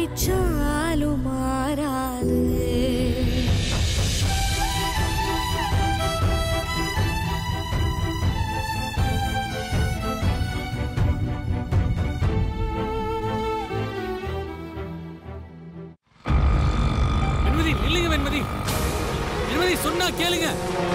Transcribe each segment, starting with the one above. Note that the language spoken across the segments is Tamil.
நினைச்சாலும் மாறாது. வெண்மதி இல்லைங்க, வெண்மதி வெண்மதி சொன்னா கேளுங்க.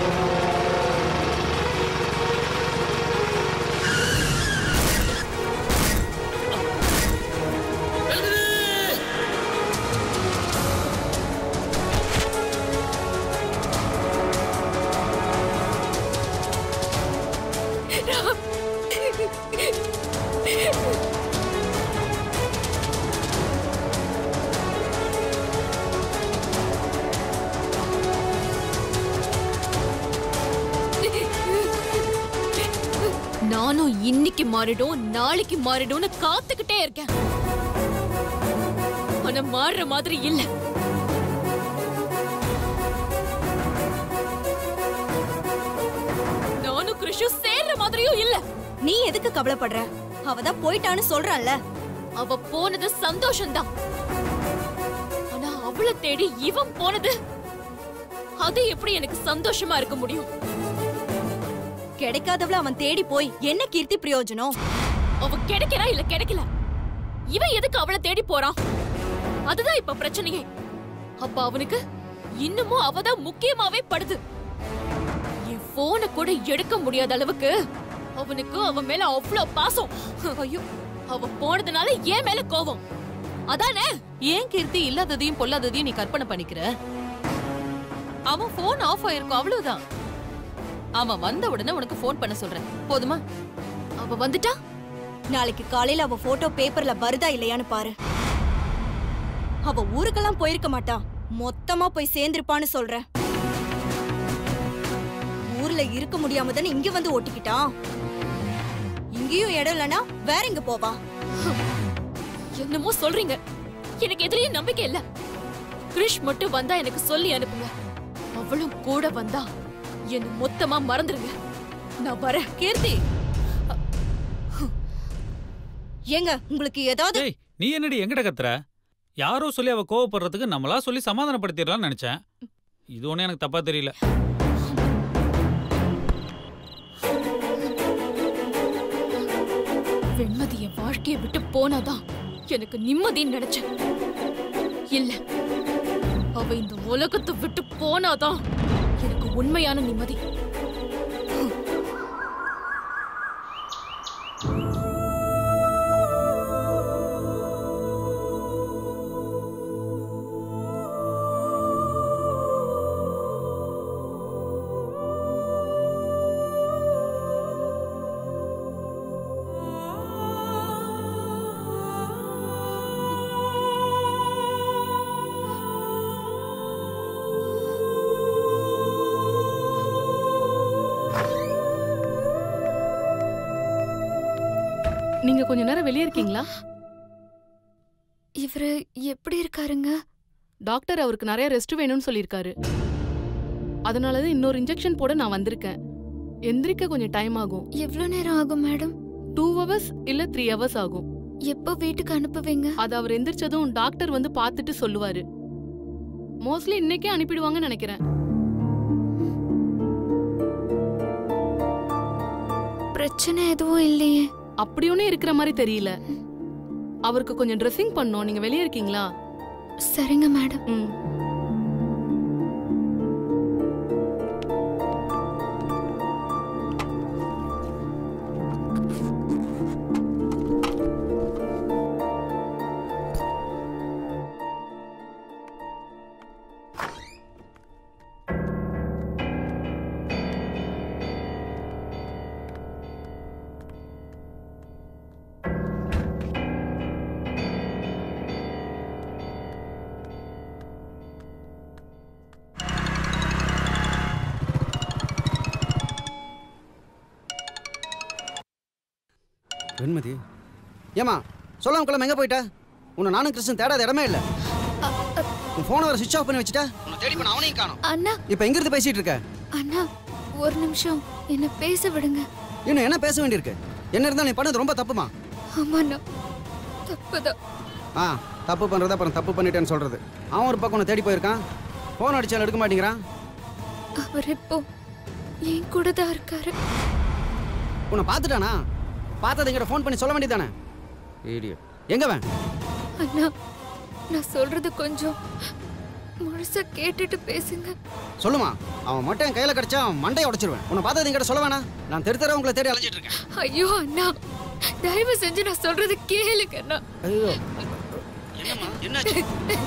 நானும் இன்னைக்கு மாறிடும் நாளைக்கு மாறிடும்னு காத்துக்கிட்டே இருக்கேன். ஆனா மாறுற மாதிரி இல்ல. நானும் கிருஷு சேர்ற மாதிரியும் இல்ல. நீ எதுக்கு கவலைப்படுற? அவதான் போயிட்டான்னு சொல்றான்ல. அவ போனது சந்தோஷம்தான். ஆனா அவளை தேடி இவன் போனது அது எப்படி எனக்கு சந்தோஷமா இருக்க முடியும்? கிடைக்காதவள அவன் தேடி போய் என்ன கீர்த்தி பிரயோஜனம்? அவ கிடைக்கிறா இல்ல கிடைக்கல, இவன் எதுக்கு அவளை தேடி போறான்? அதுதான் இப்ப பிரச்சனையே. அப்ப அவனுக்கு இன்னமும் அவதான் முக்கியமாவே படுது. என் போனை கூட எடுக்க முடியாத அளவுக்கு அவனுக்கு அவன் மேல அவ்வளவு பாசம். ஐயோ, அவ போனதுனால ஏன் மேல கோபம். அதானே? ஏன் கீர்த்தி இல்லாததையும் பொல்லாததையும் நீ கற்பனை பண்ணிக்கிற? அவன் போன் ஆஃப் ஆயிருக்கும், அவ்வளவுதான். அவன் வந்த உடனே உனக்கு போன் பண்ண சொல்றேன், போதுமா? அவ வந்துட்டா நாளைக்கு காலையில அவ போட்டோ பேப்பர்ல வருதா இல்லையான்னு பாரு. அவ ஊருக்கெல்லாம் போயிருக்க மாட்டா, மொத்தமா போய் சேர்ந்திருப்பான்னு சொல்றேன். ஊர்ல இருக்க முடியாம தானே இங்க வந்து ஓட்டிக்கிட்டான். இங்கேயும் இடம் இல்லனா வேற எங்க போவா? என்னமோ சொல்றீங்க, எனக்கு எதிரியும் நம்பிக்கை இல்ல. கிருஷ் மட்டும் வந்தா எனக்கு சொல்லி அனுப்புங்க. அவளும் கூட வந்தா என்ன மொத்தமா மறந்துருங்க. நான் வரேன். கீர்த்தி, ஏங்க உங்களுக்கு ஏதாவது? நீ என்னடி எங்கிட்ட கத்துற? யாரோ சொல்லி அவ கோவப்படுறதுக்கு நம்மளா சொல்லி சமாதானப்படுத்திடலாம்னு நினைச்சேன். இது ஒண்ணு எனக்கு தப்பா தெரியல. வெண்மதி என் வாழ்க்கையை விட்டு போனாதான் எனக்கு நிம்மதின்னு நினைச்சேன். இல்ல, அவ இந்த உலகத்தை விட்டு போனாதான் எனக்கு உண்மையான நிம்மதி. நீங்க கொஞ்ச நேரம் வெளியே இருக்கீங்களா? இவரு எப்படி இருக்காருங்க? டாக்டர் அவருக்கு நிறைய ரெஸ்ட் வேணும்னு சொல்லியிருக்காரு. அதனாலதான் இன்னொரு இன்ஜெக்ஷன் போட நான் வந்திருக்கேன். எந்திரிக்க கொஞ்சம் டைம் ஆகும். எவ்வளவு நேரம் ஆகும் மேடம்? 2 hours இல்ல 3 hours ஆகும். எப்போ வீட்டுக்கு அனுப்புவீங்க? அது அவர் எந்திரிச்சதும் டாக்டர் வந்து பார்த்துட்டு சொல்லுவாரு. மோஸ்ட்லி இன்னைக்கே அனுப்பிடுவாங்கன்னு நினைக்கிறேன். பிரச்சனை எதுவும் இல்லையே? அப்படி ஒண்ணு இருக்கிற மாதிரி தெரியல. அவருக்கு கொஞ்சம் ட்ரெஸ்ஸிங் பண்ணோம். நீங்க வெளியே இருக்கீங்களா? சரிங்க மேடம். வெண்மதி, ஏமா சொல்லாம கொள்ளாம எங்க போயிட்ட? உன்னை நானும் கிருஷ்ணன் தேடாத இடமே இல்ல. உன் போனை வர சுவிட்ச் ஆஃப் பண்ணி வச்சுட்டா. உன்னை தேடி பண்ண அவனையும் காணோம். அண்ணா, இப்போ எங்க இருந்து பேசிட்டு இருக்க? அண்ணா ஒரு நிமிஷம் என்ன பேச விடுங்க. இன்னும் என்ன பேச வேண்டியிருக்கு? என்ன இருந்தாலும் நீ பண்ணது ரொம்ப தப்புமா? ஆமாண்ணா, தப்புதான். தப்பு பண்ணுறது அப்புறம் தப்பு பண்ணிட்டேன்னு சொல்கிறது. அவன் ஒரு பக்கம் உன்னை தேடி போயிருக்கான், ஃபோன் அடிச்சாலும் எடுக்க மாட்டேங்கிறான். அவர் இப்போ என் கூட தான் இருக்காரு. உன்னை பார்த்துட்டானா? பார்த்ததுங்கிட்ட ஃபோன் பண்ணி சொல்ல வேண்டியதானே? இடியட். எங்க அவன்? அண்ணா, நான் சொல்றது கொஞ்சம் முழுசா கேட்டுட்டு பேசுங்க. சொல்லுமா. அவன் மட்டும் என் கையில் கிடைச்சா மண்டையை உடைச்சிருவேன். உன்னை பார்த்ததுங்கிட்ட சொல்ல வேணா? நான் தெரு உங்களை தேடி அலைஞ்சிட்டு இருக்கேன். ஐயோ அண்ணா, தயவு செஞ்சு நான் சொல்றது கேளுங்க அண்ணா. ஐயோ என்னம்மா, என்னாச்சு?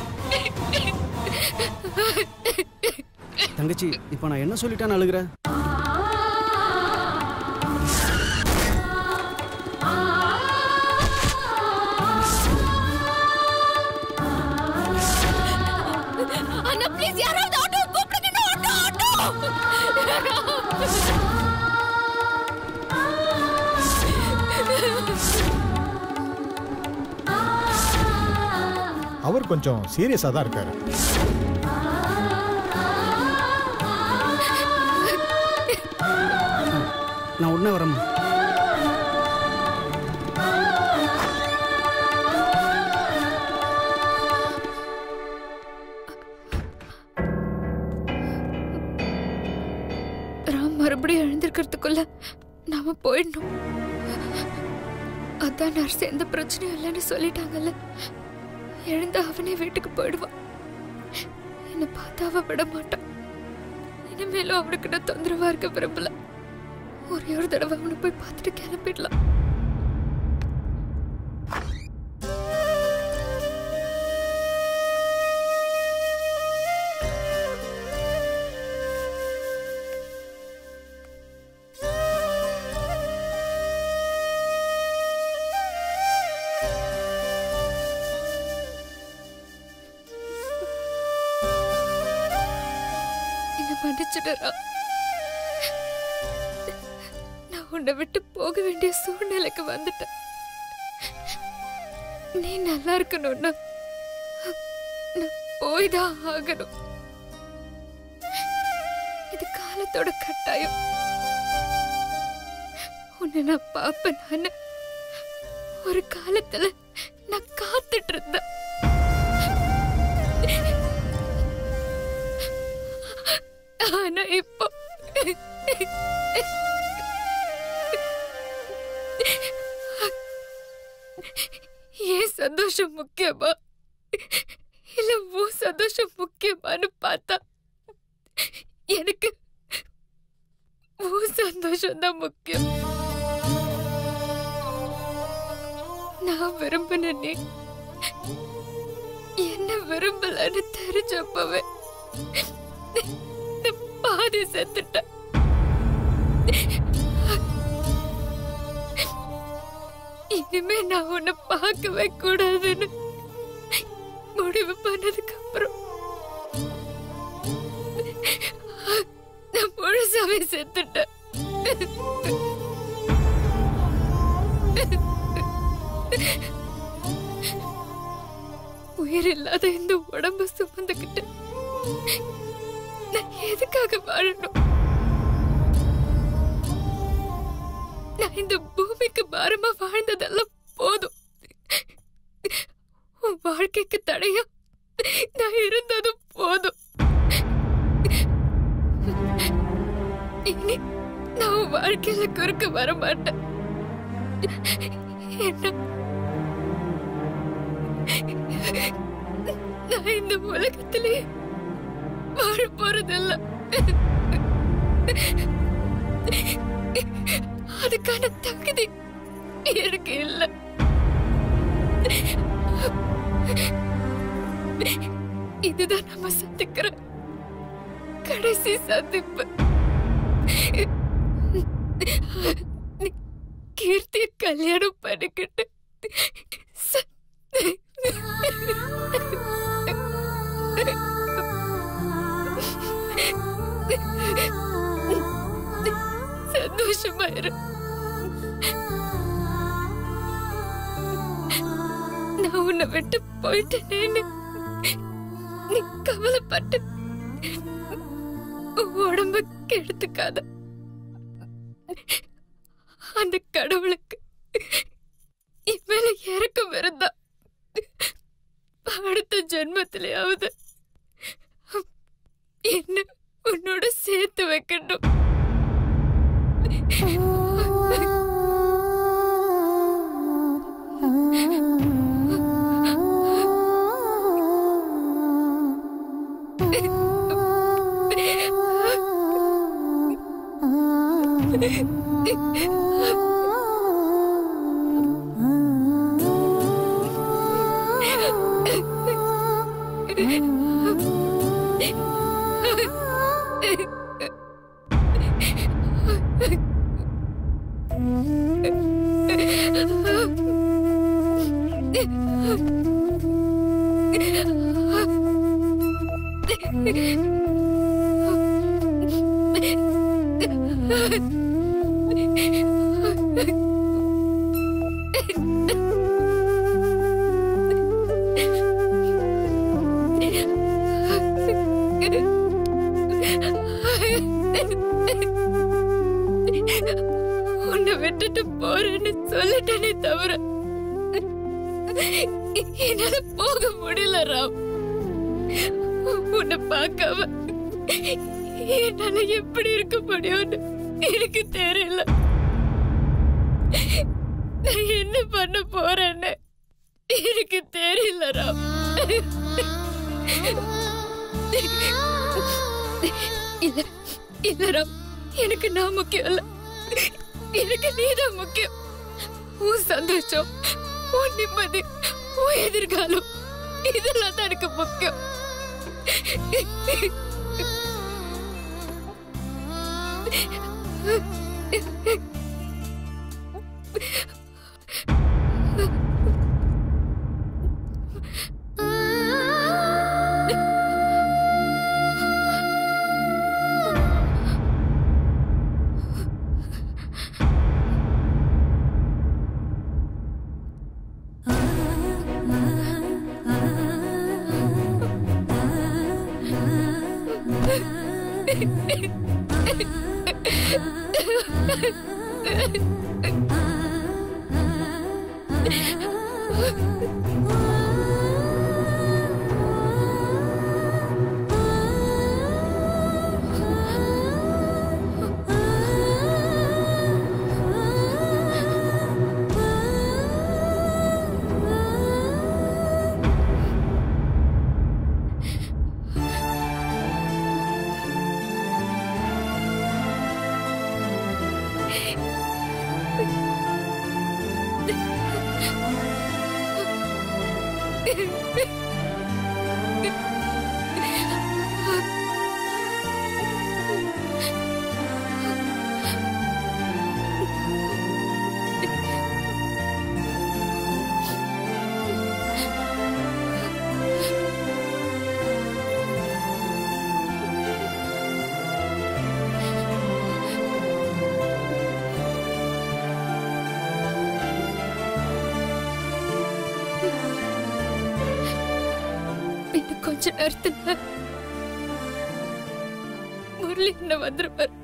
தங்கச்சி, இப்போ நான் என்ன சொல்லிட்டேன்னு அழுகிறேன்? அண்ணா ப்ளீஸ், யாராவது ஆட்டோ கூப்பிடுங்க. ஆட்டோ அவர் கொஞ்சம் சீரியஸா தான் இருக்காரு. நான் உடனே வரேன். ராம் மறுபடியும் எழுந்திருக்கிறதுக்குள்ள நாம போயிடணும். அதான் நர்ஸ் எந்த பிரச்சனையும் இல்லைன்னு சொல்லிட்டாங்கல்ல. எழுந்து அவனே வீட்டுக்கு போயிடுவான். என்னை பார்த்தா அவ விட மாட்டான். இனிமேலும் அவனுக்கு நான் தொந்தரவா இருக்க விரும்பல. ஒரே ஒரு தடவை அவனை போய் பார்த்துட்டு கிளம்பிடலாம். மன்னிச்சுடுறா. நான் உன்னை விட்டு போக வேண்டிய சூழ்நிலைக்கு வந்துட்டேன். நீ நல்லா இருக்கணும்னா நான் போய்தான் ஆகணும். இது காலத்தோட கட்டாயம். உன்னை நான் பாப்பேன். நான் ஒரு காலத்துல நான் காத்துட்டு இருந்தேன். ஆனா இப்போ ஏன் சந்தோஷம் முக்கியமா இல்ல உன் சந்தோஷம் முக்கியமானு பார்த்தா எனக்கு உன் சந்தோஷம் தான் முக்கியம். நான் விரும்பின நீ என்ன விரும்பலன்னு தெரிஞ்சப்பவே பாதி செத்துட்டேன். இனிமே நான் உன்னை பார்க்கவே கூடாதுன்னு முடிவு பண்ணதுக்கு அப்புறம் நான் முழுசாவே செத்துட்டேன். உயிர் இல்லாத இந்த உடம்பு சுமந்துக்கிட்டு நான் எதுக்காக வாழணும்? நான் இந்த பூமிக்கு பாரமா வாழ்ந்ததெல்லாம் போதும். உன் வாழ்க்கைக்கு தடையா நான் இருந்ததும் போதும். இனி நான் உன் வாழ்க்கையில குறுக்க வர மாட்டேன். என்ன நான் இந்த உலகத்திலே வாழ போறதில்ல. அதுக்கான தகுதி எனக்கு இல்ல. இதுதான் நம்ம சந்திக்கிற கடைசி சந்திப்பு. கீர்த்திய கல்யாணம் பண்ணிக்கிட்டு சந்தோஷமாயிரு. நான் உன்னை விட்டு போயிட்டேன்னு நீ கவலைப்பட்டு உடம்பு கெடுத்துக்காத. அந்த கடவுளுக்கு இவள இறக்கம் இருந்தா ஜென்மத்திலேயாவது என்ன உன்னோட சேர்த்து வைக்கணும். உன்னை விட்டுட்டு போறேன்னு சொல்லிட்டேனே தவிர என்னால போக முடியல ராம். உன்னை பார்க்காம என்னால எப்படி இருக்க முடியும்னு எனக்கு தெரியல. நான் என்ன பண்ண போறேன்னு எனக்கு தெரியல ராம். இல்ல இல்ல ராம், எனக்கு நான் முக்கியம் இல்ல, எனக்கு நீதான் முக்கியம். உன் சந்தோஷம், உன் நிம்மதி, உன் எதிர்காலம், இதெல்லாம் தான் எனக்கு முக்கியம். கொஞ்ச நேரத்துல முரளி என்ன வந்துருப்பார்.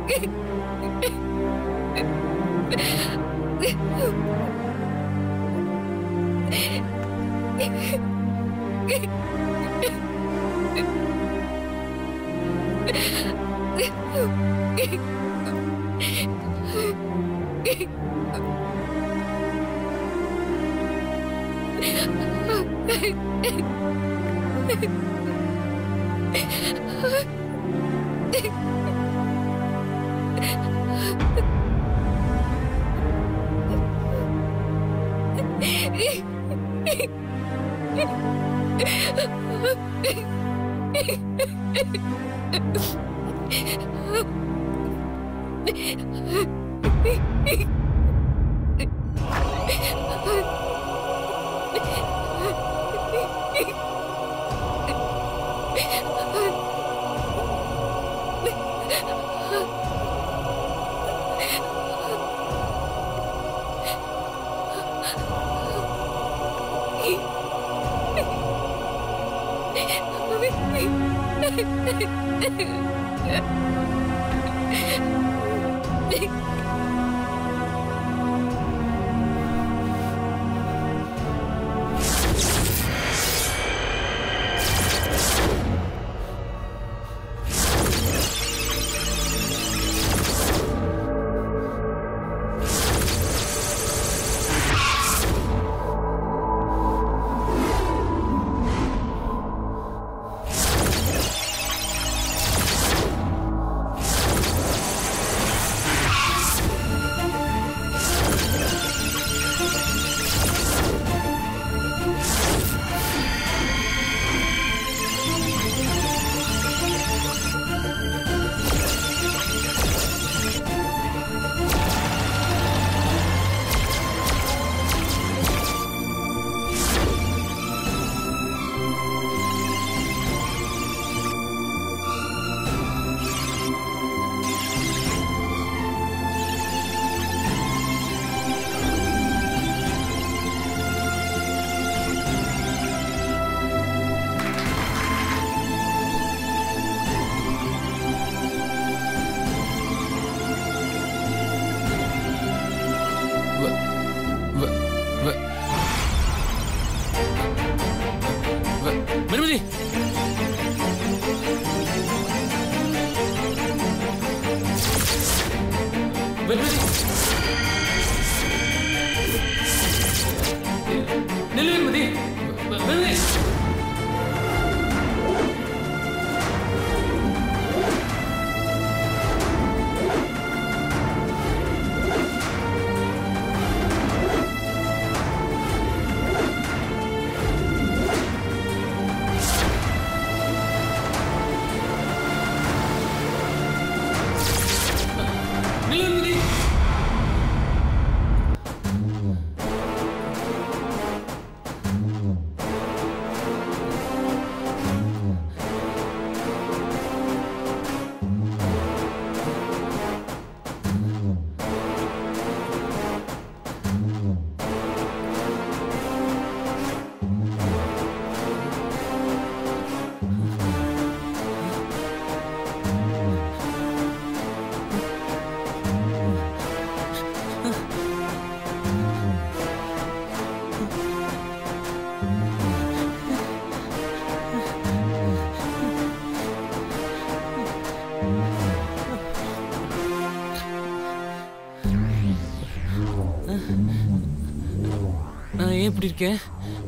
நான் ஏன் இப்படி இருக்கேன்?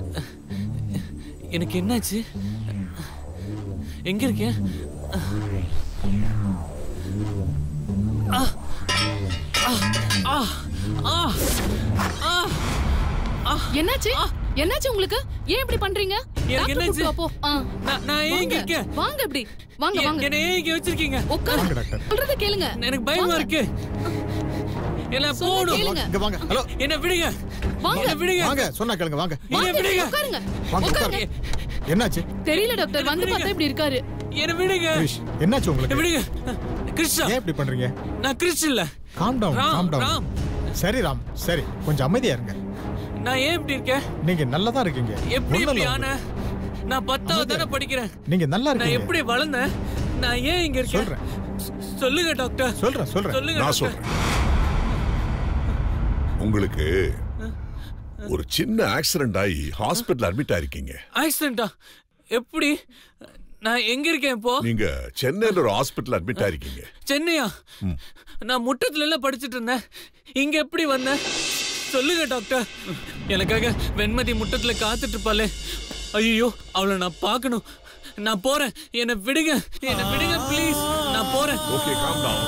எனக்கு என்னாச்சு? எங்க இருக்கேன்? என்னாச்சு? என்னாச்சு உங்களுக்கு? ஏன் இப்படி பண்றீங்க? எனக்கு என்னாச்சு? நான் ஏன் இருக்கேன்? வாங்க இப்படி வாங்க வாங்க. என்ன ஏன் இங்க வச்சிருக்கீங்க? வாங்க டாக்டர். சொல்றத கேளுங்க. எனக்கு பயமா இருக்கு. என்ன போடு. இங்க வாங்க. ஹலோ. என்ன விடுங்க. என்ன விடுங்க. வாங்க சொன்னா கேளுங்க வாங்க. என்ன விடுங்க. உட்காருங்க. உட்காருங்க. என்னாச்சு? தெரியல டாக்டர். வந்து பார்த்தா இப்படி இருக்காரு. என்ன விடுங்க. கிரிஷ் என்னாச்சு உங்களுக்கு? விடுங்க. கிருஷ்ணா. ஏன் இப்படி பண்றீங்க? நான் கிருஷ் இல்ல. Calm down. சரி ராம். சரி கொஞ்சம் அமைதியா இருங்க. நான் ஏன் இப்படி இருக்கேன்? நீங்க நல்லா தான் இருக்கீங்க. எப்படி ஆன? நான் 10வது தான படிக்கிறேன். நீங்க நல்லா இருக்கீங்க. நான் எப்படி வளர்ந்தேன்? நான் ஏன் இங்க இருக்கேன்? சொல்றேன். சொல்லுங்க டாக்டர். சொல்றேன் சொல்லுங்க நான் சொல்றேன். உங்களுக்கு ஒரு சின்ன ஆக்சிடென்ட் ஆகி ஹாஸ்பிடல் அட்மிட் ஆயிருக்கீங்க. ஆக்சிடென்ட்டா? எப்படி? நான் எங்க இருக்கேன் இப்போ? நீங்க சென்னையில ஒரு ஹாஸ்பிடல் அட்மிட் ஆயிருக்கீங்க. சென்னையா? நான் முட்டத்துல எல்லாம் படிச்சிட்டு இருந்தேன். இங்க எப்படி வந்தேன்? சொல்லுங்க டாக்டர். எனக்காக வெண்மதி முட்டத்துல காத்துட்டு இருப்பாளே. ஐயோ, அவளை நான் பார்க்கணும். நான் போறேன். என்னை விடுங்க ப்ளீஸ். நான் போறேன். Okay, calm down.